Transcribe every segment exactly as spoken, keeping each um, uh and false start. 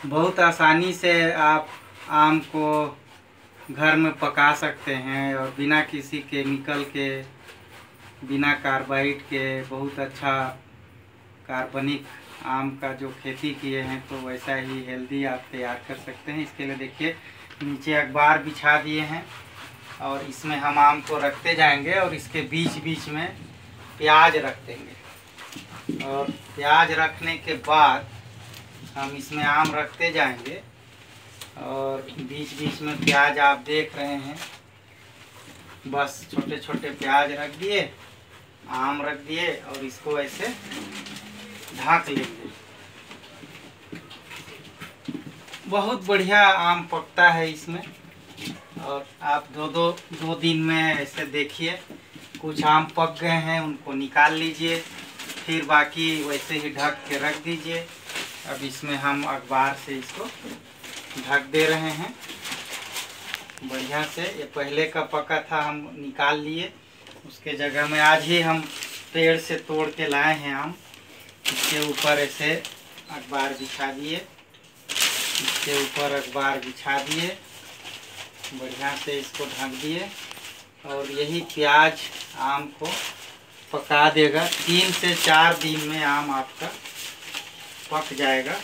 बहुत आसानी से आप आम को घर में पका सकते हैं और बिना किसी केमिकल के, बिना कार्बाइड के बहुत अच्छा कार्बनिक आम का जो खेती किए हैं तो वैसा ही हेल्दी आप तैयार कर सकते हैं। इसके लिए देखिए नीचे अखबार बिछा दिए हैं और इसमें हम आम को रखते जाएंगे और इसके बीच बीच में प्याज रख देंगे और प्याज रखने के बाद हम इसमें आम रखते जाएंगे और बीच बीच में प्याज आप देख रहे हैं, बस छोटे छोटे प्याज रख दिए, आम रख दिए और इसको ऐसे ढक लेंगे। बहुत बढ़िया आम पकता है इसमें और आप दो दो दो दिन में ऐसे देखिए कुछ आम पक गए हैं उनको निकाल लीजिए, फिर बाकी वैसे ही ढक के रख दीजिए। अब इसमें हम अखबार से इसको ढक दे रहे हैं बढ़िया से। ये पहले का पका था, हम निकाल लिए, उसके जगह में आज ही हम पेड़ से तोड़ के लाए हैं आम। इसके ऊपर ऐसे अखबार बिछा दिए, इसके ऊपर अखबार बिछा दिए, बढ़िया से इसको ढक दिए और यही प्याज आम को पका देगा। तीन से चार दिन में आम आपका पक जाएगा।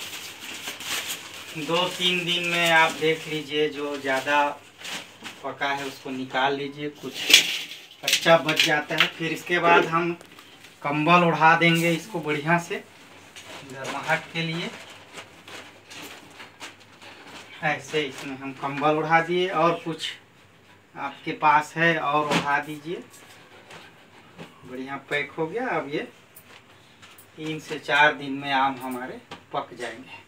दो तीन दिन में आप देख लीजिए, जो ज़्यादा पका है उसको निकाल लीजिए, कुछ कच्चा बच जाता है। फिर इसके बाद हम कंबल उड़ा देंगे इसको बढ़िया से गर्माहट के लिए। ऐसे इसमें हम कंबल उड़ा दिए और कुछ आपके पास है और उड़ा दीजिए। बढ़िया पैक हो गया। अब ये तीन से चार दिन में आम हमारे पक जाएंगे।